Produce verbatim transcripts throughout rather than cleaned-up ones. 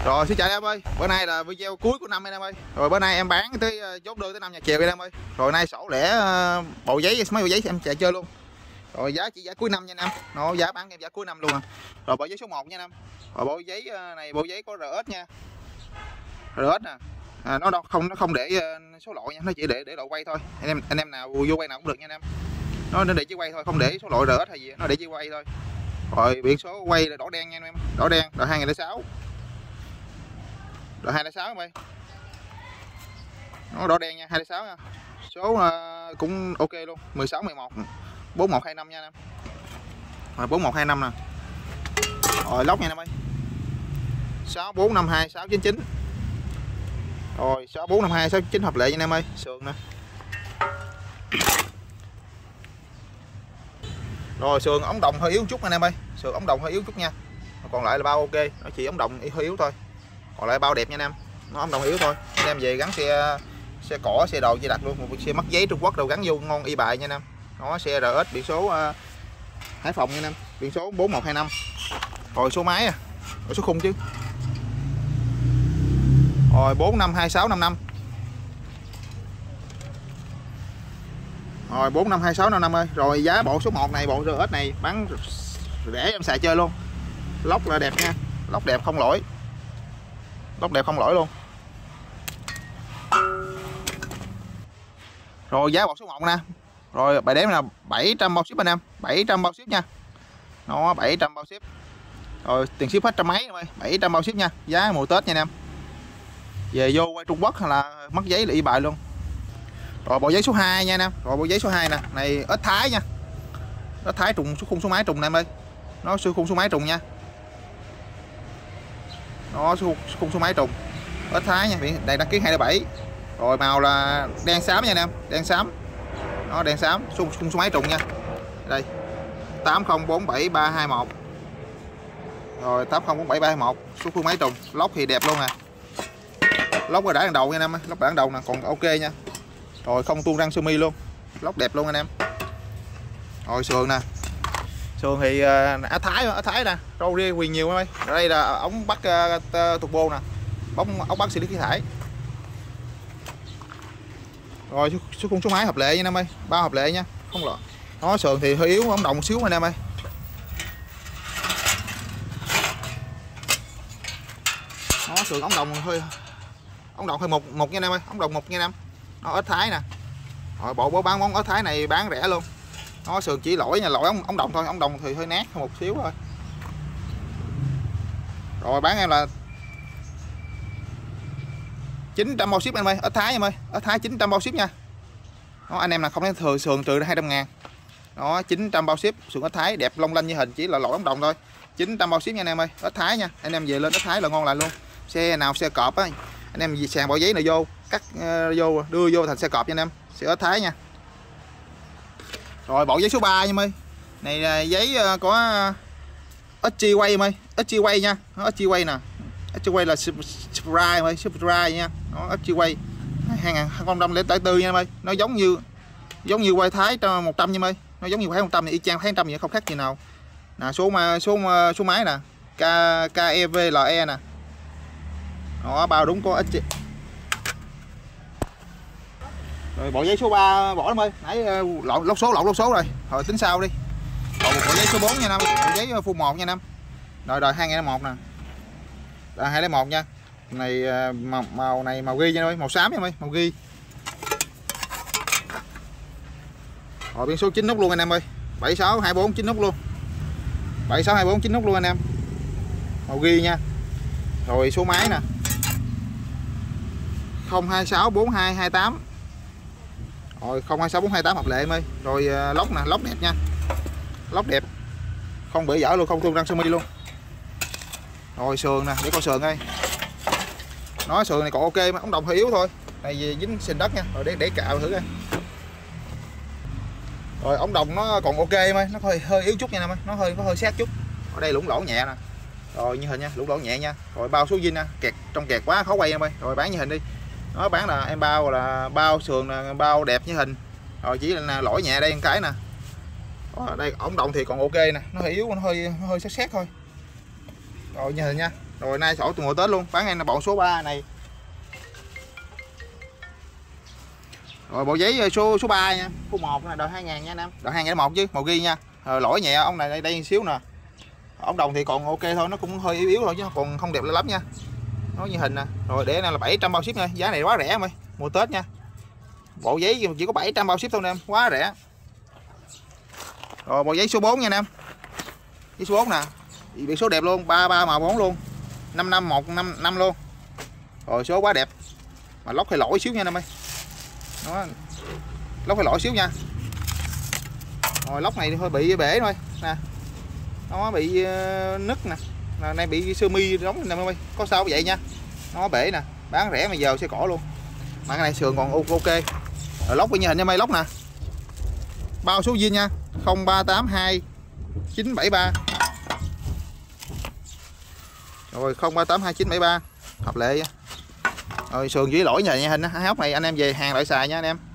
Rồi xin chào em ơi, bữa nay là video cuối của năm anh em ơi. Rồi bữa nay em bán tới chốt đơn tới năm giờ chiều anh em ơi. Rồi nay sổ lẻ bộ giấy mấy bộ giấy em chạy chơi luôn. Rồi giá chỉ giá cuối năm nha anh em. Nó giá bán em giá cuối năm luôn à. Rồi bộ giấy số một nha anh em. Rồi bộ giấy này bộ giấy có rờ ét nha. rờ ét nè. À, nó đâu không nó không để số lộ nha, nó chỉ để để lộ quay thôi. Anh em anh em nào vô quay nào cũng được nha anh em. Nó nó để chỉ quay thôi, không để số lộ rờ ét hay gì, nó để chỉ quay thôi. Rồi biển số quay là đỏ đen nha anh em. Đỏ đen, rồi hai nghìn lẻ sáu. Rồi hai lẻ sáu em ơi. Nó đỏ đen nha, hai lẻ sáu nha. Số uh, cũng ok luôn, mười sáu mười một bốn một hai năm nha em. Rồi bốn một hai năm nè. Rồi lốc nha em ơi. sáu bốn năm hai sáu chín chín. Rồi sáu bốn năm hai sáu chín hợp lệ nha em ơi, sườn nè. Rồi sườn ống đồng hơi yếu chút anh em ơi, sườn ống đồng hơi yếu chút nha. Còn lại là bao ok, nó chỉ ống đồng hơi yếu thôi. Còn lại bao đẹp nha anh em. Nó ống đồng yếu thôi. Anh em về gắn xe xe cỏ, xe đồ gì đặt luôn, một xe mất giấy Trung Quốc đâu gắn vô ngon y bài nha anh em. Nó xe rờ ét biển số uh, Hải Phòng nha anh em, biển số bốn một hai năm. Rồi số máy à. Rồi số khung chứ. Rồi bốn năm hai sáu năm năm. Rồi bốn năm hai sáu năm năm ơi. Rồi giá bộ số một này, bộ rờ ét này bán rẻ em xài chơi luôn. Lốc là đẹp nha. Lốc đẹp không lỗi. Lốc đẹp không lỗi luôn. Rồi giá bộ số một nè. Rồi bài đếm là bảy trăm bao ship anh em, bảy trăm bao ship nha. Nó bảy trăm bao ship. Rồi tiền ship hết trăm mấy em ơi, bảy trăm bao ship nha. Giá mùa Tết nha anh em. Về vô quay Trung Quốc hay là mất giấy là y bài luôn. Rồi bộ giấy số hai nha anh em. Rồi bộ giấy số hai nè, này ếch thái nha. Ếch thái trùng số khung số máy trùng nè em ơi. Nó số khung số máy trùng nha. Nó số khung số máy trùng. Ếch thái nha, đây đăng ký hai mươi bảy. Rồi màu là đen xám nha anh em, đen xám. Nó đen xám, số khung số máy trùng nha. Đây. tám không bốn bảy ba hai một. Rồi tám không bốn bảy ba hai một, số khung máy trùng, lốc thì đẹp luôn nè. Lốc đã đằng đầu nha anh em, lốc đã đằng đầu nè, còn ok nha. Rồi không tuôn răng sơ mi luôn. Lốc đẹp luôn anh em. Rồi sườn nè. Sườn thì á thái á thái nè, râu ria quyền nhiều em ơi. Đây là ống bắt uh, turbo nè. Bóng ống bắt xử lý khí thải. Rồi số khung số máy hợp lệ nha anh em ơi, bao hợp lệ nha, không lọ. Nó sườn thì hơi yếu, ống đồng một xíu anh em ơi. Nó sườn ống đồng hơi ống đồng hơi một một nha anh em ơi, ống đồng một nha anh em. Nó ếch thái nè. Rồi bộ bố bán món ếch thái này bán rẻ luôn. Nó sườn chỉ lỗi nha, lỗi ống, ống đồng thôi, ống đồng thì hơi nát một xíu thôi. Rồi bán em là chín trăm bao ship em ơi, ếch thái em ơi, ếch thái chín trăm bao ship nha. Đó, anh em là không thấy thừa sườn trừ ra hai trăm ngàn. Đó, chín trăm bao ship, sườn ếch thái đẹp long lanh như hình, chỉ là lỗi ống đồng thôi. chín trăm bao ship nha anh em ơi, ếch thái nha. Anh em về lên ếch thái là ngon lại luôn. Xe nào xe cọp á, anh em gì sàn bỏ giấy này vô, cắt uh, vô đưa vô thành xe cọp nha anh em, xe ếch thái nha. Rồi bộ giấy số ba nha em ơi. Này là giấy uh, có ếch chi quay em ơi, ếch chi quay nha, nó ếch chi quay nè. ếch chi quay là Supra em ơi, Supra nha. Nó ếch chi quay hai không không tư nha em ơi. Nó giống như giống như quay thái một trăm nha em ơi. Nó giống như quay một trăm thì y chang thái một trăm vậy, không khác gì nào. Nè số mà số số máy nè, K K E V L E nè. Đó, bao đúng có ếch chi. Rồi bộ giấy số ba bỏ em ơi, nãy lộn lốc số lộn lốc số rồi. Rồi tính sau đi. Còn một bộ giấy số bốn nha năm, bộ giấy full một nha năm. Rồi rồi hai nghìn lẻ một nè. Là hai lẻ một nha. Này màu, màu này màu ghi nha ơi, màu xám nha ơi, màu ghi. Rồi biển số chín nút luôn anh em ơi. bảy sáu hai bốn chín nút luôn. bảy sáu hai bốn chín nút luôn anh em. Màu ghi nha. Rồi số máy nè. không hai sáu bốn hai hai tám. Rồi không hai sáu bốn hai tám hợp lệ em ơi. Rồi lốc nè, lốc đẹp nha. Lốc đẹp. Không bể dở luôn, không tuôn răng sơ mi luôn. Rồi sườn nè, để coi sườn đây. Nói sườn này còn ok mà ống đồng hơi yếu thôi. Này về dính sình đất nha. Rồi để để cạo thử coi. Rồi ống đồng nó còn ok em ơi, nó hơi hơi yếu chút nha em ơi, nó hơi có hơi sát chút. Ở đây lủng lỗ nhẹ nè. Rồi như hình nha, lủng lỗ nhẹ nha. Rồi bao số zin nè, kẹt trong kẹt quá khó quay em ơi. Rồi bán như hình đi. Nó bán là em bao là bao sườn là bao đẹp như hình. Rồi chỉ là lỗi nhẹ đây một cái nè. Ở đây ống đồng thì còn ok nè, nó hơi yếu, nó hơi nó hơi sát sát thôi. Rồi như hình nha. Rồi nay sổ từ mùa Tết luôn, bán em là bộ số ba này. Rồi bộ giấy số số ba nha, phút một này đợi hai ngàn nha anh em. Đợi hai ngàn một chứ, màu ghi nha. Rồi lỗi nhẹ ông này đây đây xíu nè. Ống đồng thì còn ok thôi, nó cũng hơi yếu yếu thôi chứ còn không đẹp lắm nha. Nó như hình nè. Rồi để này là bảy trăm bao ship nha, giá này quá rẻ em ơi, mùa Tết nha. Bộ giấy chỉ có bảy trăm bao ship thôi anh em, quá rẻ. Rồi bộ giấy số bốn nha anh em. Giấy số bốn nè. Biển số đẹp luôn, ba ba màu bốn luôn. năm năm một năm năm luôn. Rồi số quá đẹp. Mà lóc hơi lỗi xíu nha anh em ơi. Đó. Lóc hơi lỗi xíu nha. Rồi lóc này hơi bị bể thôi nè. Nó bị uh, nứt nè. Là nay bị sơ mi đóng anh em ơi. Có sao vậy nha. Nó bể nè, bán rẻ mà giờ xe cỏ luôn. Mà cái này sườn còn ok. Rồi lóc như hình em ơi, lóc nè. Bao số zin nha, không ba tám hai chín bảy ba. Rồi không ba tám hai chín bảy ba hợp lệ. Rồi sườn dưới lỗi nhà hình hai hốc này anh em về hàng lại xài nha anh em.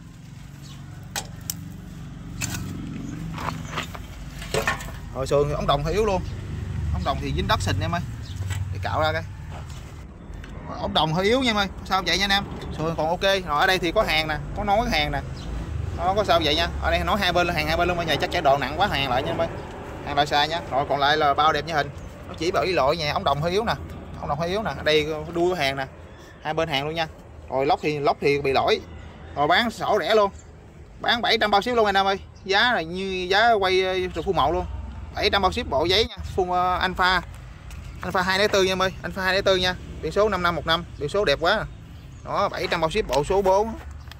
Rồi sườn ống đồng hơi yếu luôn. Ống đồng thì dính đất xình em ơi. Để cạo ra cái. Rồi, ống đồng hơi yếu nha em ơi. Sao vậy nha anh em? Sườn còn ok. Rồi ở đây thì có hàng nè, có nối hàng nè. Nó có sao vậy nha. Ở đây nói hai bên là hàng hai bên luôn, bây giờ chắc chắn độ nặng quá hàng lại nha em ơi. Hàng lại xài nha. Rồi còn lại là bao đẹp như hình. Nó chỉ bởi lỗi nha, ống đồng hơi yếu nè. Ống đồng hơi yếu nè. Ở đây đuôi hàng nè. Hai bên hàng luôn nha. Rồi lóc thì lóc thì bị lỗi. Rồi bán sổ rẻ luôn. Bán bảy trăm bao ship luôn anh em ơi. Giá là như giá quay rồi phun mậu luôn. bảy trăm bao ship bộ giấy nha. Phun uh, Alpha. Alpha hai không bốn nha em ơi. Alpha hai không bốn nha. Biển số năm năm một năm. Biển số đẹp quá. Đó, bảy trăm bao ship bộ số bốn.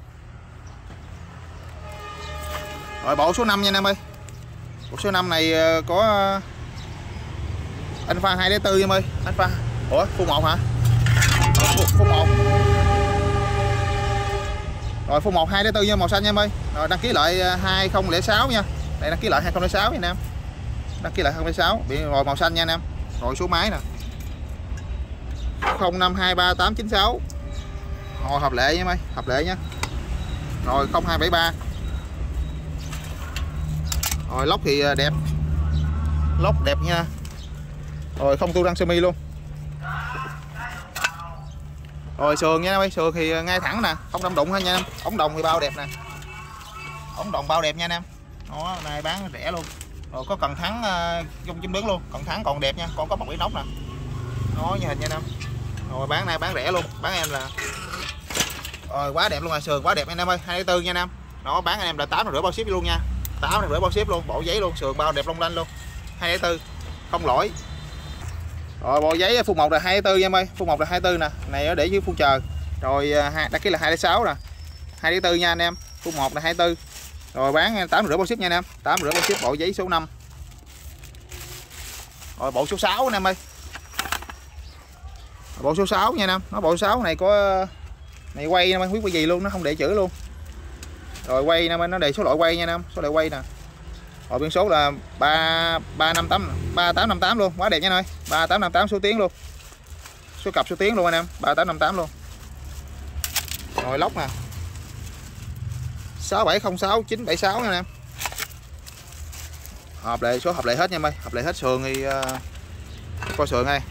Rồi bộ số năm nha anh em ơi. Bộ số năm này có Alpha hai không bốn nha em ơi. Alpha. Ủa, phun một hả? Phun một. Rồi phun một hai không bốn nha, màu xanh nha em ơi. Rồi đăng ký lại hai không không sáu nha. Đây đăng ký lại hai không không sáu nha anh em. Đăng ký lại hai không không sáu, bị rồi màu xanh nha anh em. Rồi số máy nè. không năm hai ba tám chín sáu. Rồi hợp lệ nha em ơi, hợp lệ nha. Rồi không hai bảy ba. Rồi lóc thì đẹp. Lóc đẹp nha. Rồi không tu răng sơ mi luôn. Rồi sườn nha em ơi, sườn thì ngay thẳng nè, không đâm đụng ha nha em. Ống đồng thì bao đẹp nè. Ống đồng bao đẹp nha anh em. Đó, này bán rẻ luôn. Rồi có cần thắng dung chim đứng luôn, cần thắng còn đẹp nha, còn có một cái nóc nè. Đó như hình nha anh em. Rồi bán này bán rẻ luôn, bán em là rồi quá đẹp luôn rồi, sườn quá đẹp anh em ơi, hai không bốn nha anh em. Đó bán anh em là tám rưỡi bao ship luôn nha. tám rưỡi bao ship luôn, bộ giấy luôn, sườn bao đẹp long lanh luôn. hai không bốn không lỗi. Rồi bộ giấy phun một là hai không bốn nha em ơi, phun một là hai không bốn nè, này để dưới phun chờ. Rồi đăng ký là hai không sáu nè. hai không bốn nha anh em, phun một là hai không bốn. Rồi bán tám rưỡi bao ship nha anh em, tám rưỡi bao ship bộ giấy số năm. Rồi bộ số sáu anh em ơi. Bộ số sáu nha anh em, nó bộ số sáu này có này quay em ơi, không biết cái gì luôn, nó không để chữ luôn. Rồi quay em ơi, nó để số loại quay nha anh em, số loại quay nè. Rồi biển số là ba ba năm tám ba tám năm tám luôn, quá đẹp nha anh ơi. ba tám năm tám số tiếng luôn. Số cặp số tiếng luôn anh em, ba tám năm tám luôn. Rồi lóc nè. sáu bảy không sáu chín bảy sáu nha anh em. Hợp lệ, số hợp lệ hết nha em ơi, hợp lệ hết. Sườn thì uh, coi sườn hay.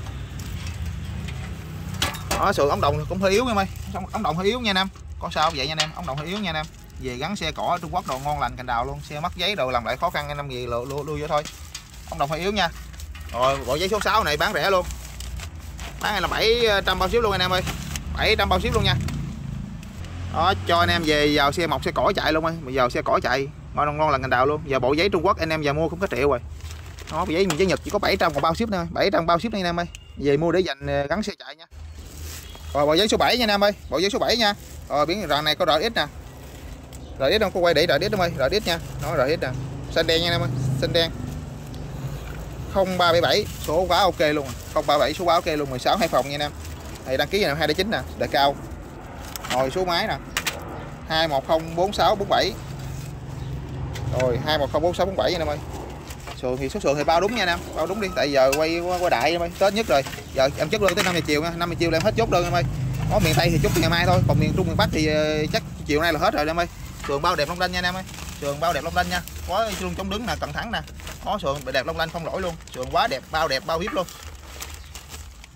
Đó, sườn ống đồng cũng hơi yếu nha em ơi. Ống đồng hơi yếu nha anh em. Có sao vậy nha anh em, ống đồng hơi yếu nha anh em. Về gắn xe cỏ Trung Quốc đồ ngon lành cành đào luôn, xe mất giấy đồ làm lại khó khăn anh em gì lưu lưu vô thôi. Ống đồng hơi yếu nha. Rồi bộ giấy số sáu này bán rẻ luôn. Bán này là bảy trăm bao ship luôn anh em ơi. bảy trăm bao ship luôn nha. Đó, cho anh em về vào xe mọc xe cỏ chạy luôn ơi, bây giờ xe cỏ chạy ngon ngon lành cành đào luôn. Giờ bộ giấy Trung Quốc anh em giờ mua cũng có triệu rồi. Đó, bộ giấy mình giấy Nhật chỉ có bảy trăm còn bao ship nữa, bảy trăm bao ship đây anh em ơi. Về mua để dành gắn xe chạy nha. Rồi bộ giấy số bảy nha anh em ơi, bộ giấy số bảy nha. Rồi biển rần này có rờ ích nè. rờ ích không có quay để rờ ích em ơi, rờ ích nha. Nó rờ ích nè. Xanh đen nha anh em ơi, xanh đen. không ba bảy bảy số quá ok luôn. không ba bảy số quá ok luôn, mười sáu hai phòng nha anh em. Này đăng ký là hai chín nè, đời cao. Rồi số máy nè. hai một không bốn sáu bốn bảy. Rồi hai một không bốn sáu bốn bảy nha anh em ơi. Sườn thì số sườn thì bao đúng nha anh em, bao đúng đi, tại giờ quay qua, qua đại em ơi, Tết nhất rồi. Giờ em chất lương tới năm giờ chiều nha, năm giờ chiều là em hết chốt đơn em ơi. Có miền Tây thì chốt ngày mai thôi, còn miền Trung miền Bắc thì chắc chiều nay là hết rồi em ơi. Sườn bao đẹp long lanh nha anh em ơi. Sườn bao đẹp long lanh nha. Có luôn chống đứng nè, cẩn thẳng nè. Có sườn đẹp long lanh không lỗi luôn. Sườn quá đẹp, bao đẹp, bao hiếp luôn.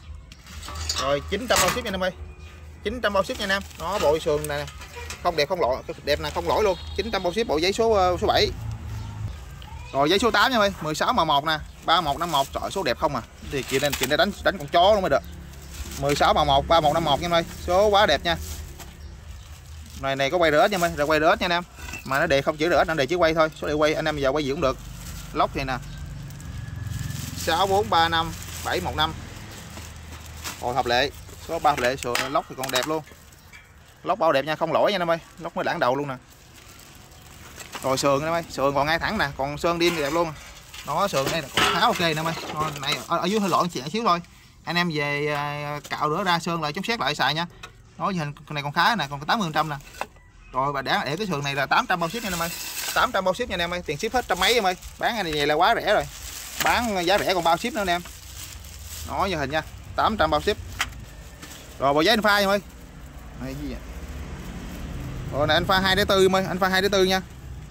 Rồi chín trăm bao ship nha anh em ơi. chín trăm bao ship nha anh em. Nó bộ sườn này không đẹp không lỗi, đẹp nè, không lỗi luôn. chín trăm bao ship bộ giấy số số bảy. Rồi giấy số tám nha ơi, mười sáu màu một nè, ba một năm một, trời số đẹp không à. Thì chị nên chị nên đánh đánh con chó luôn mới được. mười sáu màu một, ba một năm một nha em ơi, số quá đẹp nha. Này này có quay rờ ét nha em ơi, rồi quay rờ ét nha anh em. Mà nó đề không chữ rờ ét, nó đề chỉ quay thôi, số đề quay anh em giờ quay gì cũng được. Lốc thì nè. sáu bốn ba năm bảy một năm. Rồi hợp lệ, số ba hợp lệ, sườn lốc thì còn đẹp luôn. Lốc bao đẹp nha, không lỗi nha anh em ơi, lốc mới đẳng đầu luôn nè. Rồi sườn em ơi, sườn còn ngay thẳng nè, còn sơn điên đẹp luôn. Nó sườn đây là còn khá ok nè em ơi. Này ở, ở dưới hơi lỗi chị xíu thôi. Anh em về cạo rửa ra sơn lại chống xét lại xài nha. Nó hình này còn khá nè, còn tám mươi phần trăm nè. Rồi và để để cái sườn này là tám trăm bao ship nha em ơi. tám trăm bao ship nha anh em ơi, tiền ship hết trăm mấy em ơi. Bán cái này vậy là quá rẻ rồi. Bán giá rẻ còn bao ship nữa anh em. Nó như hình nha, tám trăm bao ship. Rồi bộ giấy anh pha em ơi. Này gì vậy? Rồi này anh pha hai đế tư em ơi, anh pha hai đế tư nha.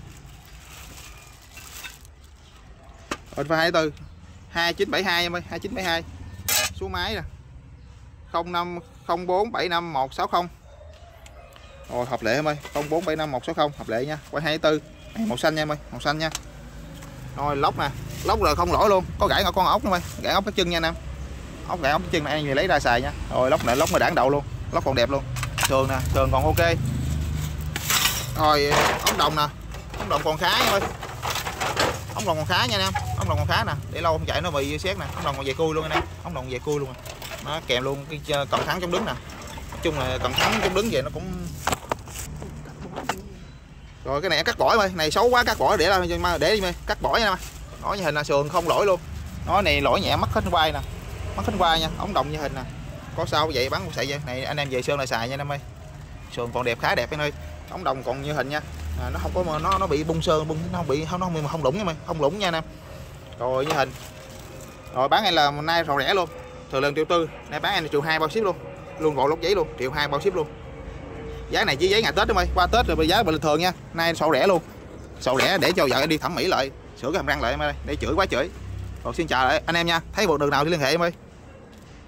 Rồi pha hai đế tư. hai chín bảy hai em ơi, hai chín bảy hai. Số máy nè. không năm không bốn bảy năm một sáu không. Rồi hợp lệ em ơi, không bốn bảy năm một sáu không hợp lệ nha. Quay hai tư. Màu xanh nha em ơi, màu xanh nha. Rồi lốc nè, lốc rồi không lỗi luôn, có gãy ngõ con ốc em ơi, gãy ốc cái chân nha anh em. Ốc gãy ốc cái chân này anh lấy ra xài nha. Rồi lốc này lốc mới đảng đầu luôn, lốc còn đẹp luôn. Sườn nè, sườn còn ok. Rồi ống đồng nè, ống đồng còn khá em ơi. Ống đồng còn khá nha anh em, ống đồng còn khá nè, để lâu không chạy nó bị xét nè, ống đồng còn về cui luôn anh em, ống đồng về cui luôn à. Nó kèm luôn cái cần thắng chống đứng nè. Nói chung là cần thắng chống đứng về nó cũng. Rồi cái này cắt bỏ ơi, này xấu quá cắt bỏ để là để đi mày, cắt bỏ nha. Nó như hình là sườn không lỗi luôn. Nó này lỗi nhẹ mất hết quai nè. Mất hết quai nha, ống đồng như hình nè. Có sao vậy bắn một sợi vậy. Này anh em về sơn lại xài nha anh em ơi. Sườn còn đẹp khá đẹp anh ơi. Ống đồng còn như hình nha. À, nó không có mà nó nó bị bung sơn bung nó không bị không nó không, không lủng nha mày, không lủng nha anh em. Rồi như hình. Rồi bán này là nay rò rẻ luôn. Thường lần triệu tư, nay bán anh triệu hai bao ship luôn. Luôn bộ lốc giấy luôn, triệu hai bao ship luôn. Giá này chỉ giấy ngày Tết đó mày, qua Tết rồi giá bình thường nha. Nay sổ rẻ luôn. Sổ rẻ để cho vợ đi thẩm mỹ lại, sửa cái hàm răng lại em ơi, để chửi quá chửi. Rồi xin chào lại anh em nha. Thấy bộ đường nào thì liên hệ em ơi.